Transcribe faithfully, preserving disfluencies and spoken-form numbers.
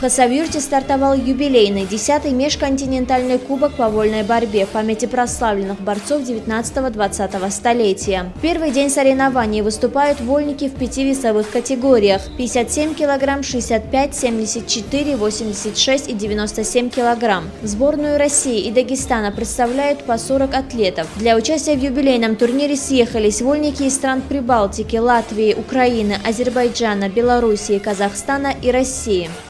В Хасавюрте стартовал юбилейный десятый межконтинентальный кубок по вольной борьбе в памяти прославленных борцов девятнадцатого-двадцатого столетия. В первый день соревнований выступают вольники в пяти весовых категориях – пятьдесят семь килограмм, шестьдесят пять, семьдесят четыре, восемьдесят шесть и девяносто семь килограмм. Сборную России и Дагестана представляют по сорок атлетов. Для участия в юбилейном турнире съехались вольники из стран Прибалтики, Латвии, Украины, Азербайджана, Белоруссии, Казахстана и России.